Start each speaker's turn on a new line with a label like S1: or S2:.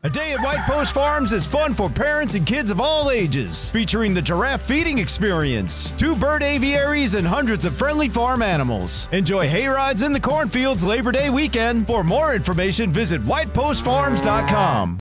S1: A day at White Post Farms is fun for parents and kids of all ages, featuring the giraffe feeding experience, 2 bird aviaries, and hundreds of friendly farm animals. Enjoy hay rides in the cornfields Labor Day weekend. For more information, visit whitepostfarms.com.